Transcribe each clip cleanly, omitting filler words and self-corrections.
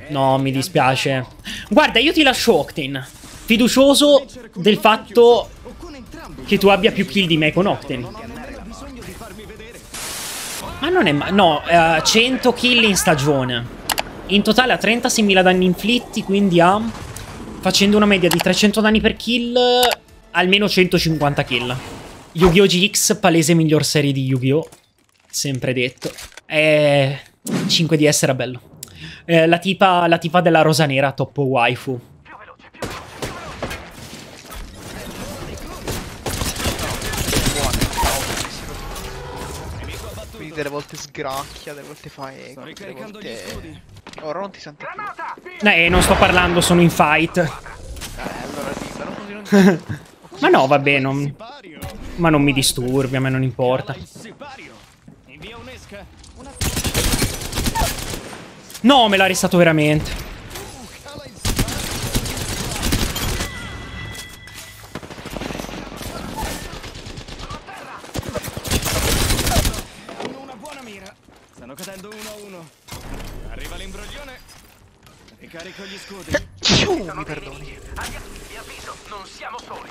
No, mi dispiace. Guarda, io ti lascio Octane, fiducioso del fatto che tu abbia più kill di me con Octane. Ma non è no, 100 kill in stagione. In totale ha 36.000 danni inflitti, quindi ha, facendo una media di 300 danni per kill, almeno 150 kill. Yu-Gi-Oh! GX, palese miglior serie di Yu-Gi-Oh! Sempre detto. 5DS era bello. La tipa della rosa nera, top waifu. Quindi delle volte sgracchia, delle volte fa eco, delle volte... Ora non ti sento più. Non sto parlando, sono in fight. Allora sì, però così non... Ma no, vabbè, ma non mi disturbi, a me non importa. No, me l'ha arrestato veramente. Una buona mira. Stanno cadendo 1-1. Arriva l'imbroglione. Ricarico gli scudi. Mi perdoni. Vi avviso, non siamo soli.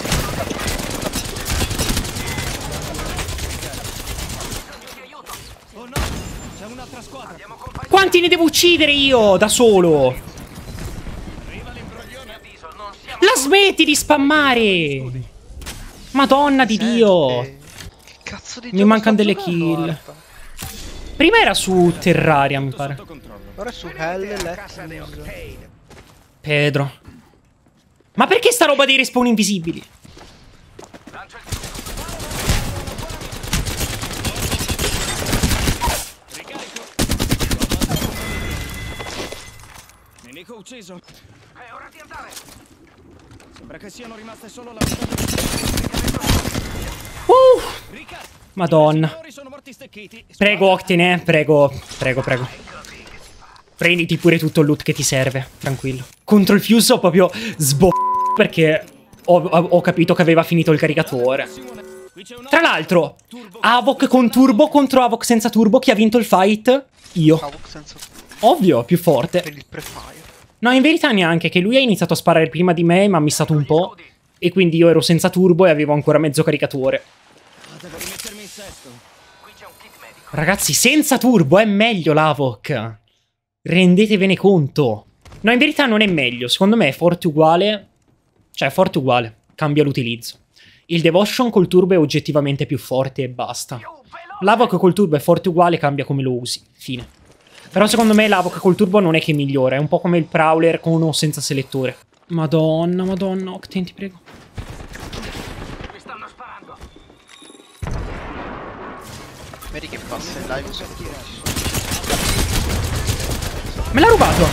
Oh no, c'è un'altra squadra. Quanti ne devo uccidere io da solo? La smetti di spammare! Madonna di Dio! Che cazzo di Mi mancano delle kill. Prima era su Terraria, mi pare. Ora è su Hell, Let's. Pedro. Ma perché sta roba dei respawn invisibili? Nemico ucciso. È ora di andare. Sembra che siano rimaste solo la vita. Madonna. Prego, Octane, prego. Prenditi pure tutto il loot che ti serve, tranquillo. Contro il Fuse ho proprio perché ho capito che aveva finito il caricatore. Tra l'altro, Havok con turbo contro Havok senza turbo, chi ha vinto il fight? Io. Ovvio, più forte. Per il pre-fire. No, in verità neanche, che lui ha iniziato a sparare prima di me, mi ha missato un po'. E quindi io ero senza turbo e avevo ancora mezzo caricatore. Devo rimettermi in sesto. Ragazzi, senza turbo è meglio l'Havok. Rendetevene conto. No, in verità non è meglio. Secondo me è forte uguale. Cioè, forte uguale. Cambia l'utilizzo. Il Devotion col turbo è oggettivamente più forte e basta. L'Havok col turbo è forte uguale, cambia come lo usi. Fine. Però secondo me l'Havok col turbo non è che migliora. È un po' come il Prowler con o senza selettore. Madonna, madonna, Octane, ti prego. Mi stanno sparando. Vedi che passa in live su Me l'ha rubato!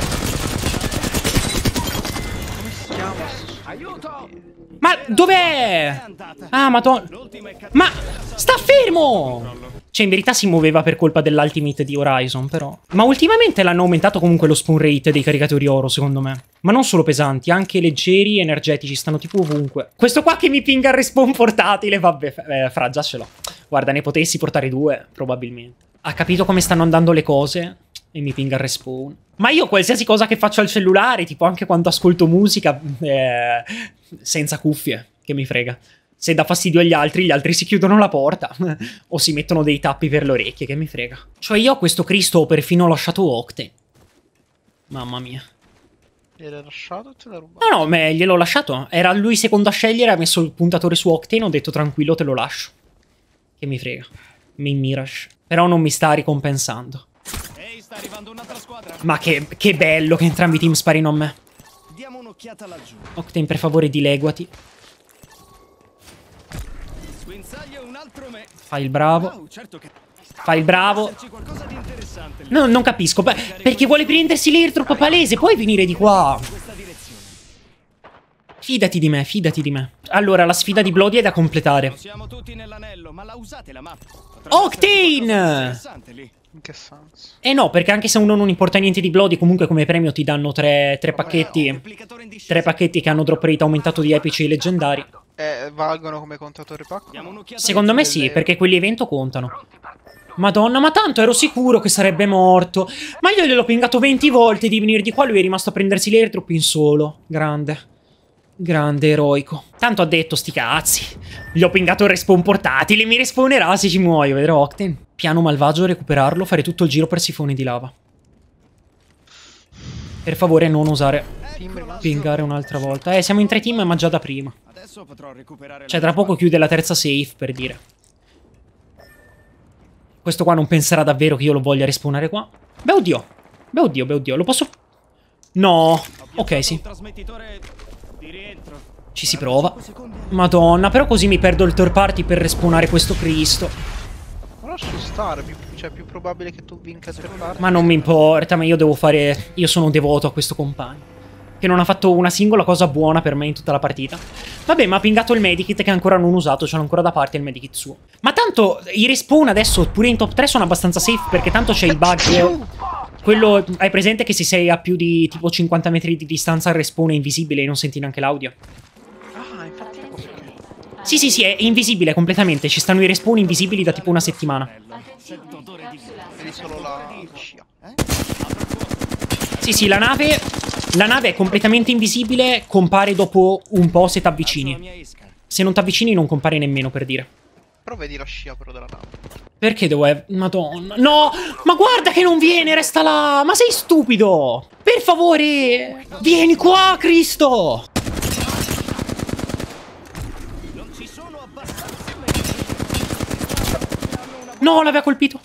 come si chiama? Aiuto! Ma dov'è? Ah, madonna. Ma sta fermo! Cioè, in verità si muoveva per colpa dell'ultimate di Horizon, però. Ma ultimamente l'hanno aumentato comunque lo spawn rate dei caricatori oro, secondo me. Ma non solo pesanti, anche leggeri, energetici, stanno tipo ovunque. Questo qua che mi pinga il respawn portatile, vabbè, fra, già ce l'ho. Guarda, ne potessi portare 2, probabilmente. Ha capito come stanno andando le cose e mi pinga il respawn. Ma io qualsiasi cosa che faccio al cellulare, tipo anche quando ascolto musica, senza cuffie, che mi frega. Se dà fastidio agli altri si chiudono la porta. O si mettono dei tappi per le orecchie, che mi frega. Cioè io a questo Cristo ho perfino lasciato Octane. Mamma mia. Gliel'hai lasciato o te l'ha rubato? No, no, gliel'ho lasciato. Era lui secondo a scegliere, ha messo il puntatore su Octane, ho detto tranquillo, te lo lascio. Che mi frega. Mirage. Però non mi sta ricompensando. Ehi, sta arrivando un'altra squadra. Ma che bello che entrambi i team sparino a me. Diamo un'occhiata laggiù. Octane, per favore, dileguati. Guinzaglio un altro me. Fai il bravo. Wow, certo che Fai il bravo. c'è qualcosa di interessante lì. No, non capisco. Perché vuole prendersi l'airdrop palese. Puoi venire di qua. In questa direzione. Fidati di me, fidati di me. Allora, la sfida di Bloody è da completare. Siamo tutti nell'anello, ma la usate la mappa? Octane! Lì. In che senso? Eh no, perché anche se uno non importa niente di Bloody, comunque come premio ti danno tre pacchetti. Replicatore in discesa. 3 pacchetti che hanno drop rate aumentato di epici e leggendari. Valgono come contatore pack? Diamo un'occhiata Secondo me laggiù. sì, perché quelli evento contano. Madonna, ma tanto ero sicuro che sarebbe morto. Ma io gliel'ho pingato 20 volte di venire di qua, lui è rimasto a prendersi l'airdrop in solo. Grande. Grande, eroico. Tanto ha detto, sti cazzi. Gli ho pingato il respawn portatile, mi respawnerà se ci muoio, vedrò Octane. Piano malvagio, recuperarlo, fare tutto il giro per sifoni di lava. Per favore non osare pingare un'altra volta. Siamo in 3 team, ma già da prima. Adesso potrò recuperare. Cioè, tra poco chiude la terza safe, per dire. Questo qua non penserà davvero che io lo voglia respawnare qua. Beh, oddio. Beh, oddio, beh, oddio. Lo posso... No. Ok, sì. Ci si prova. Madonna, però così mi perdo il third party per respawnare questo Cristo. Ma lascio stare, cioè è più probabile che tu vinca per parte. Ma non mi importa, ma io devo fare... Io sono devoto a questo compagno, che non ha fatto una singola cosa buona per me in tutta la partita. Vabbè, ma ha pingato il medikit che ancora non ho usato, ce l'ho ancora da parte il medikit suo. Ma tanto i respawn adesso, pure in top 3, sono abbastanza safe, perché tanto c'è il bug... Quello... Hai presente che se sei a più di tipo 50 metri di distanza il respawn è invisibile e non senti neanche l'audio? Ah, infatti... Sì, sì, sì, è invisibile completamente. Ci stanno i respawn invisibili da tipo una settimana. Vedi solo la scia. Sì, sì, la nave è completamente invisibile, compare dopo un po' se t'avvicini. Se non t'avvicini non compare nemmeno, per dire. Però vedi la scia però della nave. Perché devo... Madonna... No! Ma guarda che non viene, resta là! Ma sei stupido! Per favore! Vieni qua, Cristo! No, l'aveva colpito!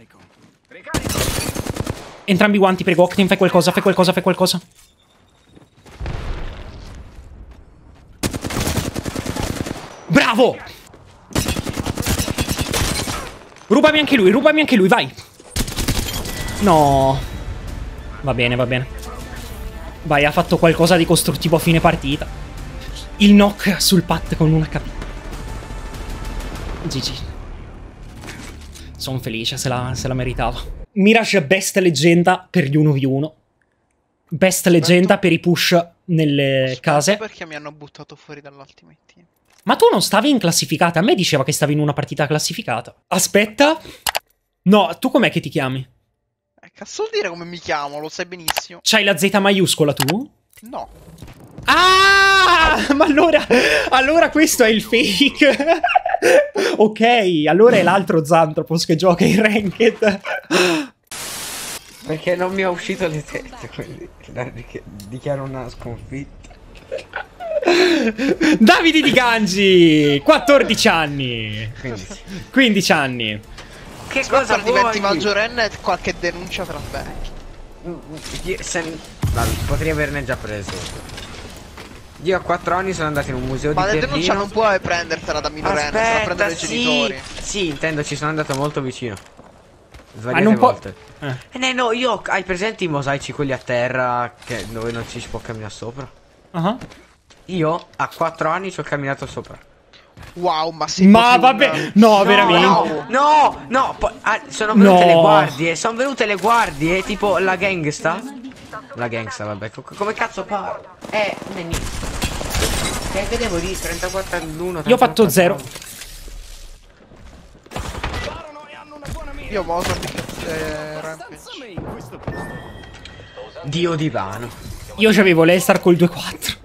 Entrambi i guanti, prego, Octane, fai qualcosa, fai qualcosa, fai qualcosa. Bravo! Rubami anche lui, vai! No. Va bene, va bene. Vai, ha fatto qualcosa di costruttivo a fine partita. Il knock sul Pat con un HP. GG. Sono felice, se la meritava. Mirage best leggenda per gli 1v1. Best leggenda per i push nelle case. Perché mi hanno buttato fuori dall'Ultimate Team? Ma tu non stavi in classificata? A me diceva che stavi in una partita classificata. Aspetta. No, tu com'è che ti chiami? Cazzo vuol dire come mi chiamo? Lo sai benissimo. C'hai la Z maiuscola tu? No. Ah! Ma allora questo è il fake. Ok, allora è l'altro Xanthropos che gioca in Ranked. Perché non mi è uscito le tette, quindi dichiaro una sconfitta. Davide Di Gangi, 14 anni. 15 anni. Che cosa vuoi? Diventi maggiorenne e qualche denuncia tra becchi. Potrei averne già preso. Io a 4 anni sono andato in un museo di Berlino. Ma la denuncia non puoi prendertela da minorenne, se la prendono i genitori. Sì, intendo, ci sono andato molto vicino. Ma non volte. No, io hai presente i mosaici quelli a terra dove non ci si può camminare sopra? Io a 4 anni ci ho camminato sopra. Wow, ma sei... Ma vabbè, no, veramente. No, sono venute le guardie. Sono venute le guardie, tipo la gangsta. La gangsta, vabbè. Come cazzo parlo? Che vedevo di 34 all'1. Io ho fatto 0. Io ho Rampage. Dio divano. Io c'avevo l'Elstar col 2-4.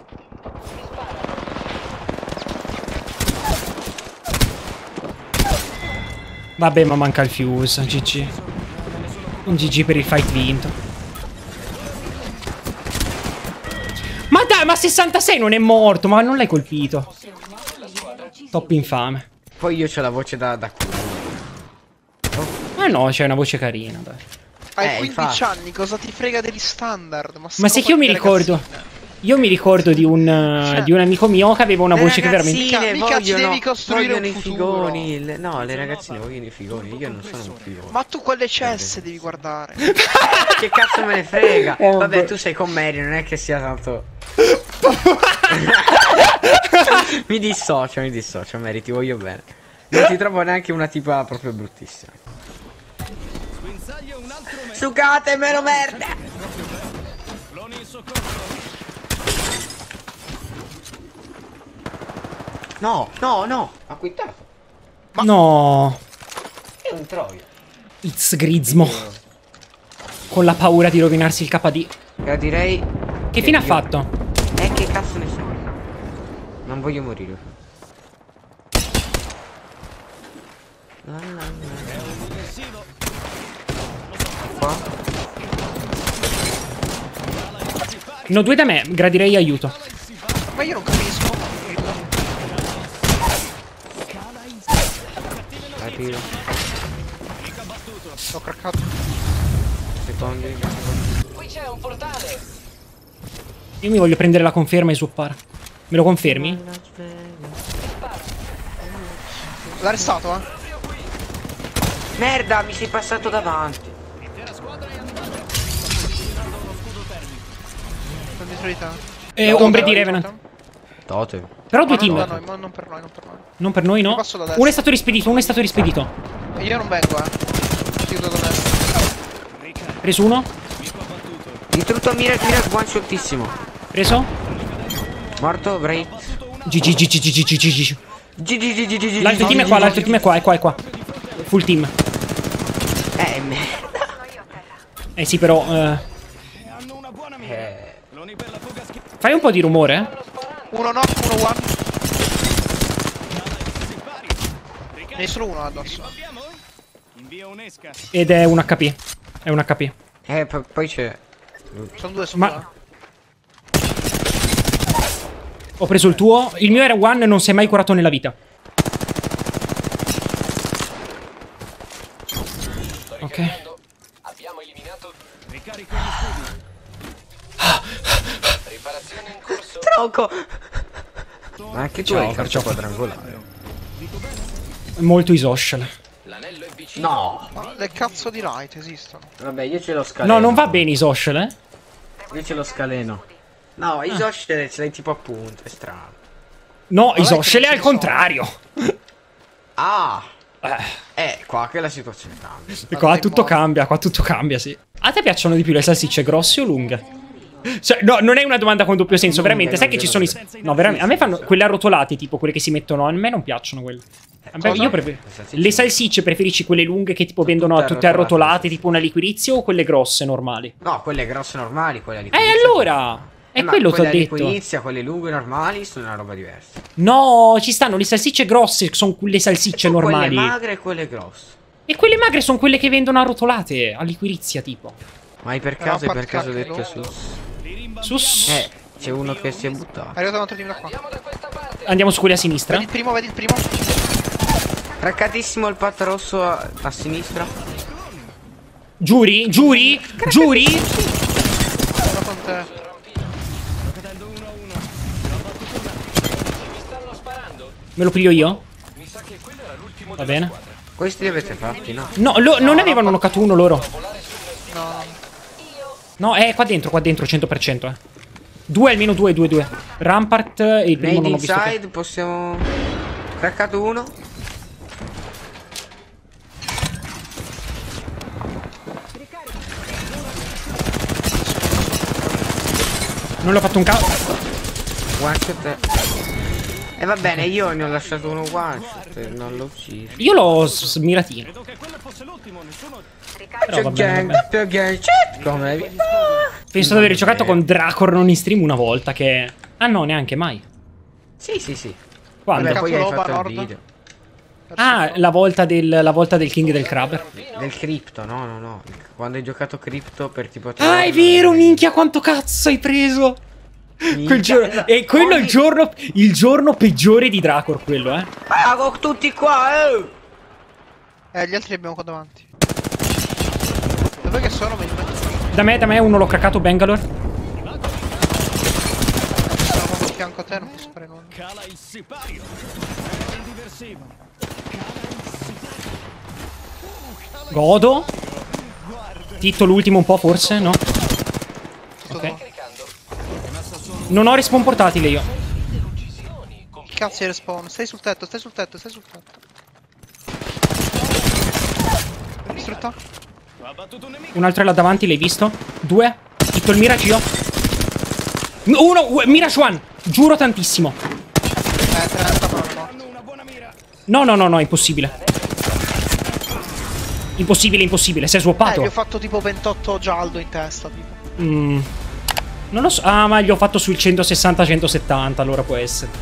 Vabbè, ma manca il fuse. GG. Un GG per il fight vinto. Ma dai, ma 66 non è morto. Ma non l'hai colpito. Top infame. Poi io c'ho la voce da culo. Ma no, c'è una voce carina, dai. Hai 15 anni, cosa ti frega degli standard? Ma se che io mi ricordo... Io mi ricordo di un amico mio che aveva una voce che veramente... Mica ci devi costruire un i futuro. figoni. No, le ragazzine vogliono i figoni. Io non sono un figone. Ma tu quelle CS devi guardare. Che cazzo me ne frega? Vabbè, tu sei con Mary, non è che sia tanto... mi dissocio, Mary, ti voglio bene. Non ti trovo neanche una tipa proprio bruttissima. Sucatemelo, merda! No, ha quittato. No. in troia. It's Grizmo. Con la paura di rovinarsi il KD. Direi... Che fine ha fatto? Che cazzo ne so. Non voglio morire. Qua? No, 2 da me, gradirei aiuto. Ma io non capisco. L'ho craccato. Secondi. Qui c'è un portale. Io mi voglio prendere la conferma e swappare. Me lo confermi? L'ha arrestato, Merda, mi sei passato davanti. Sono dietro di te. Ombre di Revenant. Totem. Però 2 No, team. non per noi, non per noi, non per noi. Non per noi, no? Passo da destra. Uno è stato rispedito, uno è stato rispedito. E io non vengo, Chiudo da destra. Preso uno. Distrutto Mira one shotissimo. Preso. Morto, Braid. GG. GG. L'altro team è qua, l'altro team è qua, è qua. Full team. Merda. Sì, però... Fai un po' di rumore, Uno knock, uno one. Ne è solo uno addosso. Ed è un HP. È un HP. Poi c'è... Sono due, sono due. Ho preso il tuo. Il mio era one e non si è mai curato nella vita. Ok. Abbiamo eliminato. Ricarico gli scudi. Riparazione in corso. Tronco. Ma anche tu Ciao, hai il calcio quadrangolare. Molto isocial. L'anello è vicino. No. Ma le cazzo di light esistono? Vabbè, io ce l'ho scaleno. No, non va bene isocial, Io ce l'ho scaleno. No, isocial ce l'hai tipo a punto, è strano. No, che isocial è non al ci contrario. Ah. Qua che la situazione cambia. E qua tutto cambia, sì. A te piacciono di più le salsicce grosse o lunghe? Cioè, no, non è una domanda con doppio senso, veramente. Sai che ci sono no, veramente. A me fanno quelle arrotolate, tipo quelle che si mettono. A me non piacciono quelle. Io le salsicce preferisci quelle lunghe che tipo vendono tutte arrotolate, tipo una liquirizia, o quelle grosse normali? No, quelle grosse normali, quelle liquirizia. Allora! È quello che ho detto. Liquirizia, quelle lunghe normali sono una roba diversa. No, ci stanno le salsicce grosse, sono le salsicce normali. Quelle magre e quelle grosse. E quelle magre sono quelle che vendono arrotolate, a liquirizia tipo. Ma hai per caso detto sus? C'è uno che si è buttato. È arrivato un altro team da qua. Andiamo su quelli a sinistra. Vedi il primo. Raccatissimo il patto rosso a sinistra. Giuri? Sono con te. Me lo piglio io? Va bene. Questi li avete fatti, no? No, non ne avevano knoccato uno loro. No. No, è qua dentro, 100%, 2 almeno, 2. Rampart e il primo Made non ho visto inside, che... possiamo... Craccato uno. Non l'ho fatto un cazzo. One shot. E va bene, io ne ho lasciato uno one shot, non l'ho ucciso. Io l'ho smiratino. Però va bene. Come? Penso di aver giocato con Dracor non in stream una volta che... Ah no, neanche mai. Sì. Quando? Vabbè, poi hai Cazzo, fatto Nord. il video. Ah, la volta del King del Crabber. Del cripto, no. Quando hai giocato cripto per tipo... Ah, è vero, minchia, quanto cazzo hai preso? Quel giorno... E quello è il giorno peggiore di Dracor, quello, Ah, con tutti qua, Gli altri li abbiamo qua davanti. Dov'è che sono? Me li metto qui. Da me uno l'ho craccato, Bangalore. Sono a fianco a te, non posso fare nulla. Cala il sipario. È un diversivo. Godo. Titto l'ultimo un po', forse, no? Ok. Non ho respawn portatile io. Che cazzo è respawn? Stai sul tetto. Distrutta? Un altro è là davanti, l'hai visto? 2. Titto il Mirage io. 1. Mirage 1. Giuro tantissimo. 30 però no. No, è impossibile. Impossibile, impossibile, sei swappato. Gli ho fatto tipo 28 giallo in testa, tipo. Non lo so. Ah, ma gli ho fatto sul 160-170, allora può essere.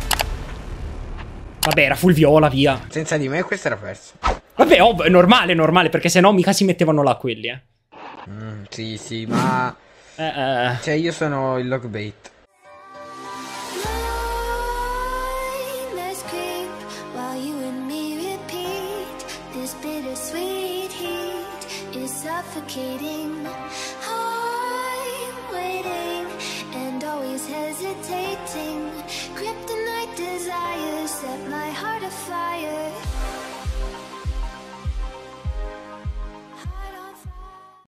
Vabbè, era full viola, via. Senza di me questo era perso. Vabbè, è normale, normale, perché sennò mica si mettevano là quelli, Sì, sì, ma... Cioè, io sono il log bait. This bittersweet heat is suffocating.